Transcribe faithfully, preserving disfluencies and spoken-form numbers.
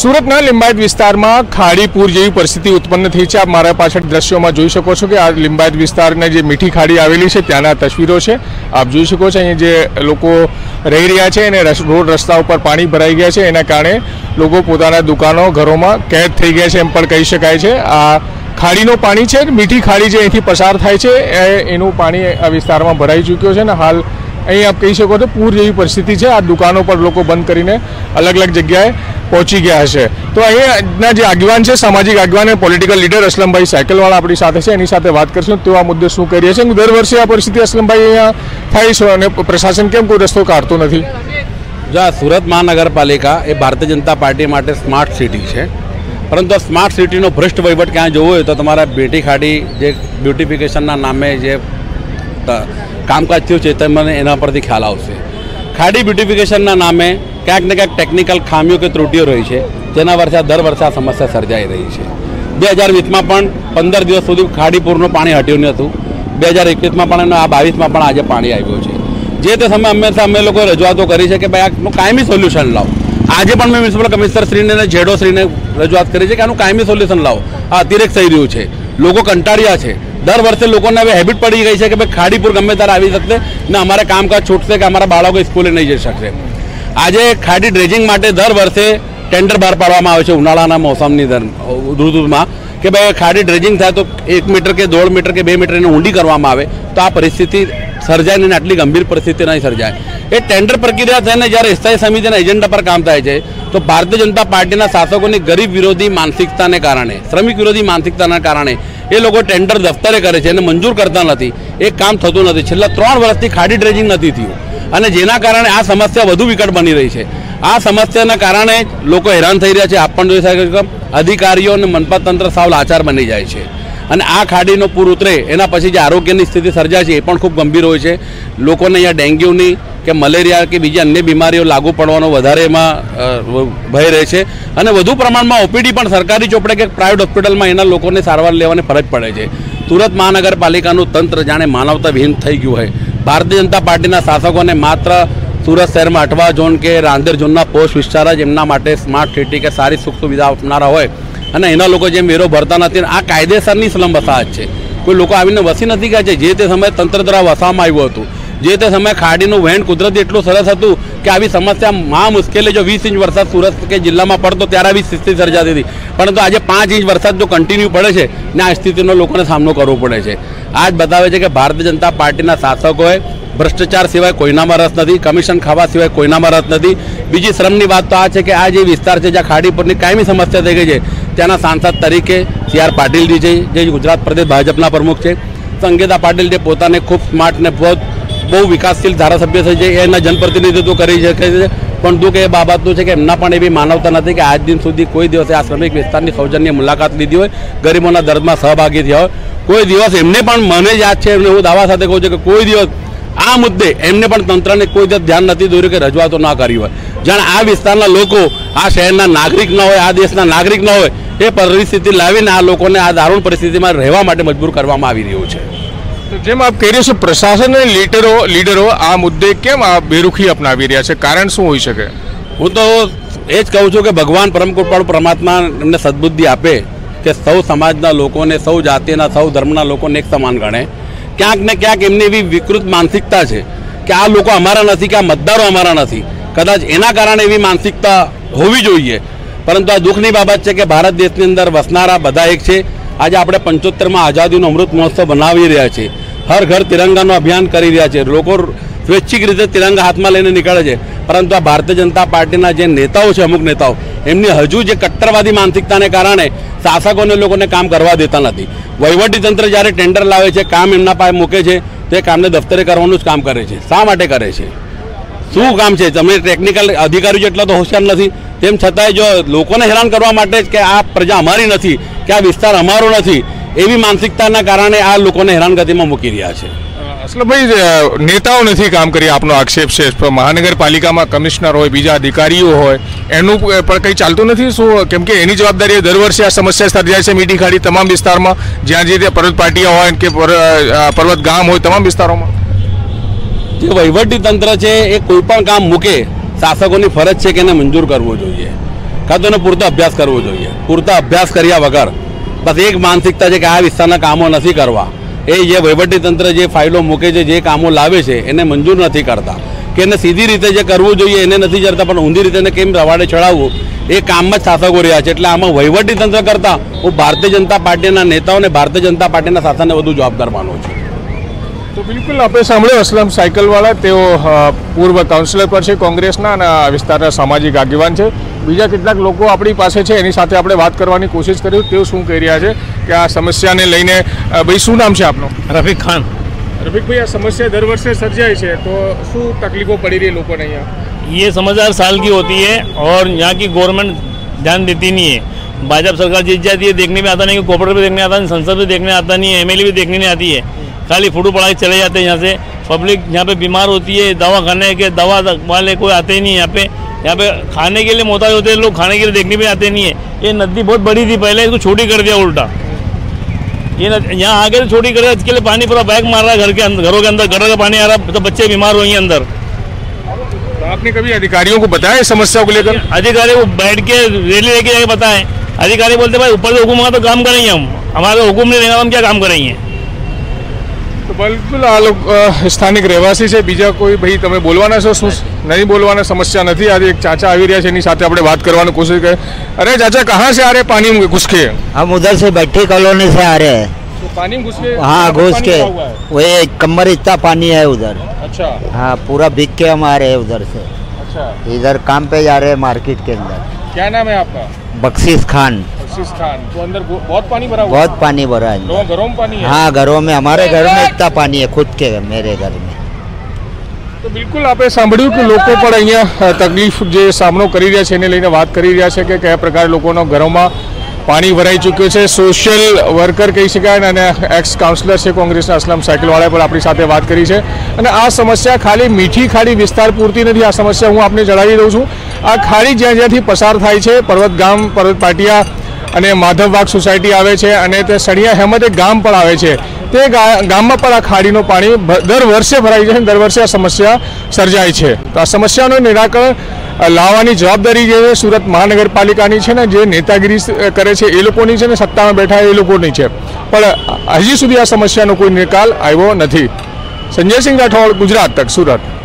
સુરતના લિંબાયત વિસ્તારમાં ખાડીપુર જેવી પરિસ્થિતિ ઉત્પન્ન થઈ છે। આપ મારા પાછળ દ્રશ્યોમાં જોઈ શકો છો કે આ લિંબાયત વિસ્તારના જે મીઠી ખાડી આવેલી છે ત્યાંના તસવીરો છે। આપ જોઈ શકો છો અહીં જે લોકો રહી રહ્યા છે અને રોડ રસ્તા ઉપર પાણી ભરાઈ ગયા છે, એના કારણે લોકો પોતાના દુકાનો ઘરોમાં કેદ થઈ ગયા છે એમ પણ કહી શકાય છે। આ ખાડીનું પાણી છે, મીઠી ખાડી જે અહીંથી પસાર થાય છે એનું પાણી આ વિસ્તારમાં ભરાઈ ચૂક્યો છે અને હાલ અહીં આપ કહી શકો છો પૂર જેવી પરિસ્થિતિ છે। આ દુકાનો પર લોકો બંધ કરીને અલગ અલગ જગ્યાએ પહોંચી ગયા છે। તો અહીંના જે આગેવાન છે, સામાજિક આગેવાન અને પોલિટિકલ લીડર અસલમભાઈ સાયકલવાળા આપણી સાથે છે, એની સાથે વાત કરશું તેઓ આ મુદ્દે શું કરી રહ્યા છે। દર વર્ષે આ પરિસ્થિતિ અસલમભાઈ અહીંયા થાય છે અને પ્રશાસન કેમ કોઈ રસ્તો કાઢતો નથી? જો સુરત મહાનગરપાલિકા એ ભારતીય જનતા પાર્ટી માટે સ્માર્ટ સિટી છે, પરંતુ આ સ્માર્ટ સિટીનો ભ્રષ્ટ વહીવટ ક્યાં જોવો હોય તો તમારા બેટી ખાડી જે બ્યુટિફિકેશનના નામે જે કામકાજ થયું છે તે મને એના પરથી ખ્યાલ આવશે। ખાડી બ્યુટિફિકેશનના નામે ક્યાંક ને ક્યાંક ટેકનિકલ ખામીઓ કે ત્રુટીઓ રહી છે, જેના વર્ષે દર વર્ષે આ સમસ્યા સર્જાઈ રહી છે। બે હજાર વીસમાં પણ પંદર દિવસ સુધી ખાડીપુરનું પાણી હટ્યું નહોતું, બે હજાર એકવીસમાં પણ આ બાવીસમાં પણ આજે પાણી આવ્યું છે। જે તે સમયે હંમેશા અમે લોકો રજૂઆતો કરી છે કે ભાઈ આનું કાયમી સોલ્યુશન લાવો। આજે પણ મેં મ્યુનિસિપલ કમિશનરશ્રીને અને જેડોશ્રીને રજૂઆત કરી છે કે આનું કાયમી સોલ્યુશન લાવો। આ અતિરેક થઈ રહ્યું છે, લોકો કંટાળ્યા છે। દર વર્ષે લોકોને હવે હેબિટ પડી ગઈ છે કે ભાઈ ખાડીપુર ગમે ત્યારે આવી શકશે ને અમારે કામકાજ છૂટશે કે અમારા બાળકો સ્કૂલે નહીં જઈ શકશે। આજે ખાડી ડ્રેજિંગ માટે દર વર્ષે ટેન્ડર બહાર પાડવામાં આવે છે ઉનાળાના મોસમની ઋતુમાં કે ભાઈ ખાડી ડ્રેજિંગ થાય તો એક મીટર કે દોઢ મીટર કે બે મીટર એને ઊંડી કરવામાં આવે તો આ પરિસ્થિતિ સર્જાય નહીં, આટલી ગંભીર પરિસ્થિતિ નહીં સર્જાય। એ ટેન્ડર પ્રક્રિયા થઈને જ્યારે સ્થાયી સમિતિના એજન્ડા પર કામ થાય છે તો ભારતીય જનતા પાર્ટીના શાસકોની ગરીબ વિરોધી માનસિકતાને કારણે, શ્રમિક વિરોધી માનસિકતાના કારણે એ લોકો ટેન્ડર દફતરે કરે છે અને મંજૂર કરતા નથી, એ કામ થતું નથી। છેલ્લા ત્રણ વર્ષથી ખાડી ડ્રેજિંગ નથી થયું અને જેના કારણે આ સમસ્યા વધુ વિકટ બની રહી છે। આ સમસ્યાના કારણે લોકો હેરાન થઈ રહ્યા છે। આપ પણ જોઈ શકો છો અધિકારીઓ અને મનપા તંત્ર સાવ લાચાર બની જાય છે અને આ ખાડીનો પૂર ઉતરે એના પછી જે આરોગ્યની સ્થિતિ સર્જાય છે એ પણ ખૂબ ગંભીર હોય છે। લોકોને અહીંયા ડેન્ગ્યુની કે મલેરિયા કે બીજી અન્ય બીમારીઓ લાગુ પડવાનો વધારે એમાં ભય રહે છે અને વધુ પ્રમાણમાં ઓપીડી પણ સરકારી ચોપડે કે પ્રાઇવેટ હોસ્પિટલમાં એના લોકોને સારવાર લેવાની ફરજ પડે છે। સુરત મહાનગરપાલિકાનું તંત્ર જાણે માનવતા વિહીન થઈ ગયું હોય। ભારતીય જનતા પાર્ટીના શાસકોને માત્ર સુરત શહેરમાં અઠવા ઝોન કે રાંદેર ઝોનના પોસ્ટ વિસ્તાર જ એમના માટે સ્માર્ટ સિટી કે સારી સુખ સુવિધા આપનારા હોય અને એના લોકો જેમ વેરો ભરતા નથી। આ કાયદેસરની સ્લમ વસાહત છે, કોઈ લોકો આવીને વસી નથી ગયા છે। જે તે સમયે તંત્ર દ્વારા વસાવવામાં આવ્યું હતું, જે તે સમયે ખાડીનું વહેણ કુદરતી એટલું સરસ હતું કે આવી સમસ્યા મહા મુશ્કેલી જો વીસ ઇંચ વરસાદ સુરત કે જિલ્લામાં પડતો ત્યારે આવી સ્થિતિ સર્જાતી હતી, પરંતુ આજે પાંચ ઇંચ વરસાદ જો કન્ટિન્યુ પડે છે ને આ સ્થિતિનો લોકોને સામનો કરવો પડે છે। આ જ બતાવે છે કે ભારતીય જનતા પાર્ટીના શાસકોએ ભ્રષ્ટાચાર સિવાય કોઈનામાં રસ નથી, કમિશન ખાવા સિવાય કોઈનામાં રસ નથી। બીજી શ્રમની વાત તો આ છે કે આ જે વિસ્તાર છે જ્યાં ખાડીપુરની કાયમી સમસ્યા થઈ ગઈ છે ત્યાંના સાંસદ તરીકે સી આર પાટીલજી છે, જે ગુજરાત પ્રદેશ ભાજપના પ્રમુખ છે, સંગીતા પાટીલ જે પોતાને ખૂબ સ્માર્ટ ને બહુ બહુ વિકાસશીલ ધારાસભ્ય છે, જે એના જનપ્રતિનિધિત્વ કરી શકે છે, પણ દુઃખ એ બાબતનું છે કે એમના પણ એવી માનવતા નથી કે આજ દિન સુધી કોઈ દિવસે આ શ્રમિક વિસ્તારની સૌજન્ય મુલાકાત લીધી હોય, ગરીબોના દર્દમાં સહભાગી થયા હોય। કોઈ દિવસ એમને પણ મને યાદ છે, એમને હું દાવા સાથે કહું છું કે કોઈ દિવસ આ મુદ્દે એમને પણ તંત્રને કોઈ દિવસ ધ્યાન નથી દોર્યું કે રજૂઆતો ના કરી હોય। જાણે આ વિસ્તારના લોકો આ શહેરના નાગરિક ન હોય, આ દેશના નાગરિક ન હોય, એ પરિસ્થિતિ લાવીને આ લોકોને આ દારૂણ પરિસ્થિતિમાં રહેવા માટે મજબૂર કરવામાં આવી રહ્યું છે। જેમ આપ કહી રહ્યા છો પ્રશાસન અને લીડરો લીડરો આ મુદ્દે કેમ આ બેરુખી અપનાવી રહ્યા છે, કારણ શું હોઈ શકે? હું તો એ જ કહું છું કે ભગવાન પરમ કૃપાળુ પરમાત્મા એમને સદબુદ્ધિ આપે કે સૌ સમાજના લોકોને, સૌ જાતિના, સૌ ધર્મના લોકોને એક સમાન ગણે। ક્યાંક ને ક્યાંક એમની એવી વિકૃત માનસિકતા છે કે આ લોકો અમારા નથી, કે આ મતદારો અમારા નથી, કદાચ એના કારણે એવી માનસિકતા હોવી જોઈએ, પરંતુ આ દુઃખની બાબત છે કે ભારત દેશની અંદર વસનારા બધા એક છે। આજે આપણે પંચોતેરમાં આઝાદીનો અમૃત મહોત્સવ બનાવી રહ્યા છીએ, હર ઘર તિરંગાનું અભિયાન કરી રહ્યા છે, લોકો સ્વૈચ્છિક રીતે તિરંગા હાથમાં લઈને નીકળે છે, પરંતુ આ ભારતીય જનતા પાર્ટીના જે નેતાઓ છે, અમુક નેતાઓ, એમની હજુ જે કટ્ટરવાદી માનસિકતાને કારણે શાસકોને લોકોને કામ કરવા દેતા નથી। વહીવટી તંત્ર જ્યારે ટેન્ડર લાવે છે, કામ એમના પાસે મૂકે છે, તે કામને દફતરે કરવાનું જ કામ કરે છે। શા માટે કરે છે? શું કામ છે? તમે ટેકનિકલ અધિકારીઓ જેટલા તો હોશિયાર નથી, તેમ છતાંય જો લોકોને હેરાન કરવા માટે જ કે આ પ્રજા અમારી નથી, કે આ વિસ્તાર અમારો નથી, એવી માનસિકતાના કારણે આ લોકોને હેરાનગતિમાં મૂકી રહ્યા છે। અસલમભાઈ, નેતાઓ નથી કામ કરી આપનો આક્ષેપ છે, મહાનગરપાલિકામાં કમિશનર હોય, બીજા અધિકારીઓ હોય, એનું પણ કંઈ ચાલતું નથી શું? કેમ કે એની જવાબદારી દર વર્ષે આ સમસ્યા સર્જાય છે મીઠી ખાડી તમામ વિસ્તારમાં, જ્યાં જે તે પર્વત પાટિયા હોય કે પર્વત ગામ હોય, તમામ વિસ્તારોમાં જે વહીવટી તંત્ર છે એ કોઈ પણ કામ મૂકે શાસકોની ફરજ છે કે એને મંજૂર કરવો જોઈએ, કાં તો એનો પૂરતો અભ્યાસ કરવો જોઈએ. પૂરતા અભ્યાસ કર્યા વગર બસ એક માનસિકતા છે કે આ વિસ્તારના કામો નથી કરવા, એ જે વહીવટીતંત્ર જે ફાઇલો મૂકે છે, જે કામો લાવે છે એને મંજૂર નથી કરતા, કે એને સીધી રીતે જે કરવું જોઈએ એને નથી કરતા, પણ ઊંધી રીતે એને કેમ રવાડે ચડાવવું એ કામમાં જ શાસકો રહ્યા છે. એટલે આમાં વહીવટીતંત્ર કરતાં હું ભારતીય જનતા પાર્ટીના નેતાઓને, ભારતીય જનતા પાર્ટીના શાસનને વધુ જવાબદાર માનું છું. તો બિલકુલ આપણે સાંભળ્યું અસલમ સાયકલવાળા, તેઓ પૂર્વ કાઉન્સિલર પર છે કોંગ્રેસના અને આ વિસ્તારના સામાજિક આગેવાન છે. બીજા કેટલાક લોકો આપણી પાસે છે, એની સાથે આપણે વાત કરવાની કોશિશ કરી, તેઓ શું કહી રહ્યા છે કે આ સમસ્યાને લઈને. ભાઈ શું નામ છે આપનું? रफीक खान. રફીક ભાઈ, આ સમસ્યા દર વર્ષે સર્જાય છે, તો શું તકલીફો પડી રહી લોકોને અહીંયા? ये समस्या हर साल की होती है और यहाँ की गवर्नमेंट ध्यान देती नहीं है. भाजपा सरकार जीत जाती है, देखने में आता नहीं, कॉर्पोरेट भी देखने आता नहीं, संसद भी देखने आता नहीं है, एमएलए भी देखने नहीं आती है. खाली फोटो पड़ा के चले जाते हैं यहाँ से. पब्लिक यहाँ पे बीमार होती है, दवा खाने के दवा वाले कोई आते ही नहीं यहाँ पे. यहाँ पे खाने के लिए मोहताज होते हैं लोग, खाने के लिए देखने भी आते नहीं है. ये नदी बहुत बड़ी थी पहले, इसको छोटी कर दिया उल्टा. ये यहाँ आगे से छोटी कर दिया, इसके लिए पानी पूरा बैग मार रहा है घर के अंदर, घरों के अंदर गटर का पानी आ रहा है, तो बच्चे बीमार हुए अंदर. तो आपने कभी अधिकारियों को बताया इस समस्या को लेकर? अधिकारी को बैठ के रैली लेके जाके बताएं. अधिकारी बोलते भाई ऊपर से हुक्म होगा तो काम करेंगे, हम हमारा हुक्म नहीं रहेगा हम क्या काम करेंगे. તો બિલકુલ આ લોકો સ્થાનિક રહેવાસી છે. બીજા કોઈ ભાઈ તમે બોલવાના છો? શું નહીં બોલવાના? સમસ્યા નથી. આજે એક ચાચા આવી રહ્યા છે, એની સાથે આપણે વાત કરવાની કોશિશ કરીએ. અરે ચાચા, कहाँ से आ रहे? पानी में घुस के? हम उधर से भट्टी कॉलोनी से आ रहे हैं. तो पानी में घुस के? हाँ, घुस के वो कमर इतना पानी है उधर. अच्छा. हाँ, पूरा भीग के हम आ रहे हैं उधर से. अच्छा. इधर काम पे जा रहे हैं मार्केट के अंदर. क्या नाम है आपका? बख्शीश खान. बख्शीश खान. तो अंदर बहुत पानी भरा हुआ? बहुत पानी भरा है. घरों में पानी है? हाँ, घरों में, हमारे घर में इतना पानी है, खुद के मेरे घर में. તો બિલકુલ આપણે સાંભળ્યું કે લોકો પણ અહીંયા તકલીફ જે સામનો કરી રહ્યા છે એને લઈને વાત કરી રહ્યા છે કે કયા પ્રકારે લોકોના ઘરોમાં પાણી ભરાઈ ચૂક્યું છે. સોશિયલ વર્કર કહી શકાય અને એક્સ કાઉન્સિલર છે કોંગ્રેસના અસલમ સાયકલવાળાએ પણ આપણી સાથે વાત કરી છે. અને આ સમસ્યા ખાલી મીઠી ખાડી વિસ્તાર પૂરતી નથી. આ સમસ્યા હું આપને જણાવી દઉં છું. આ ખાડી જ્યાં જ્યાંથી પસાર થાય છે, પર્વત ગામ, પર્વત પાટિયા અને માધવબાગ સોસાયટી આવે છે અને તે સળિયા હેમત એક ગામ પણ આવે છે. તે ગામમાં પણ આ ખાડીનું પાણી દર વર્ષે ભરાઈ જાય, દર વર્ષે આ સમસ્યા સર્જાય છે. તો આ સમસ્યાનું નિરાકરણ લાવવાની જવાબદારી જે સુરત મહાનગરપાલિકાની છે ને, જે નેતાગીરી કરે છે એ લોકોની છે ને, સત્તામાં બેઠા એ લોકોની છે. પણ હજી સુધી આ સમસ્યાનો કોઈ નિકાલ આવ્યો નથી. સંજય સિંહ રાઠોડ, ગુજરાત તક, સુરત.